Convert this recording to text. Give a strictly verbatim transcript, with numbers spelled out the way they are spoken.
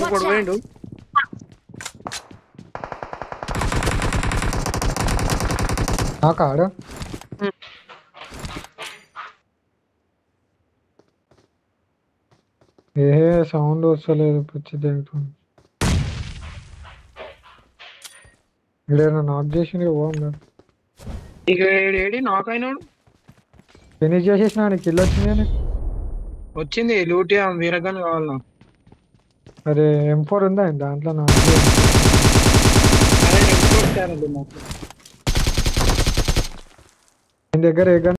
ఇంకొకడు పోయిండు నాకు ఆడ ఏ సౌండ్ వస్తలేదు పిచ్చి తింటుంది ఇడేనా నాక్ చేసి పోండి ఇక ఏడి నాక్ అయినాడు ఫినిష్ చేసేసిన నీకు కిల్ వచ్చింది అని వచ్చింది లూటి వీరగన్ కావాలి నాకు అరే ఎం ఫోర్ ఉందా దాంట్లో నాకు అరే రెండు కొట్టారండి నాకు దగ్గర ఏ gun